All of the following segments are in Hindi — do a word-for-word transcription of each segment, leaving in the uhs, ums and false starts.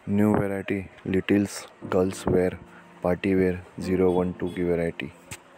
New variety littles girls wear party wear zero one two की variety.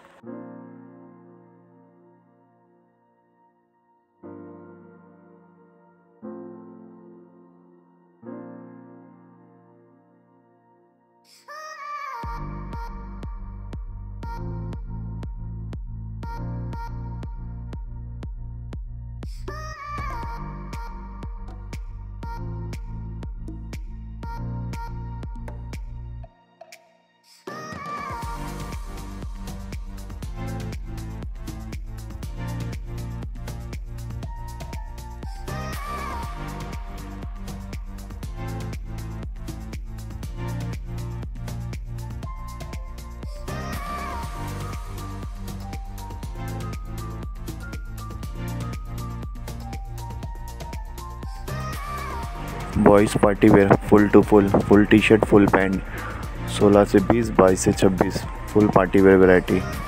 Boys party wear full to full full T shirt full pant सोलह से बीस, बाईस से छब्बीस फुल पार्टी वेयर वैरायटी।